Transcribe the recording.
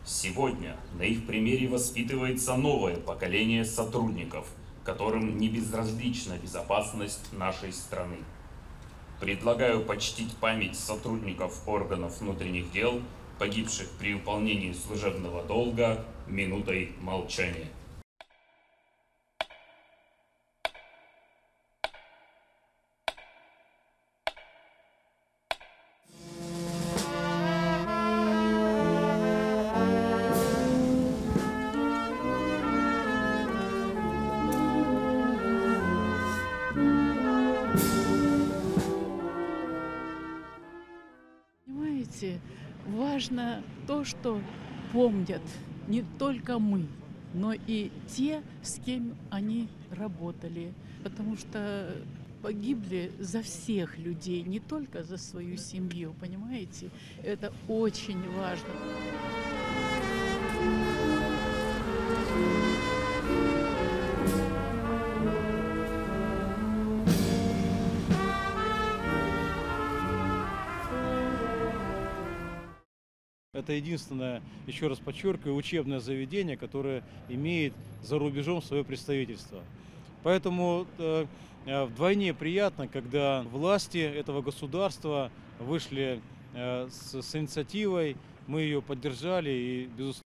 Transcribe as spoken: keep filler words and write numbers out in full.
Сегодня на их примере воспитывается новое поколение сотрудников, которым не безразлична безопасность нашей страны. Предлагаю почтить память сотрудников органов внутренних дел, погибших при выполнении служебного долга, минутой молчания. Понимаете, важно то, что помнят не только мы, но и те, с кем они работали. Потому что погибли за всех людей, не только за свою семью, понимаете? Это очень важно. Это единственное, еще раз подчеркиваю, учебное заведение, которое имеет за рубежом свое представительство. Поэтому э, вдвойне приятно, когда власти этого государства вышли э, с, с инициативой, мы ее поддержали и, безусловно,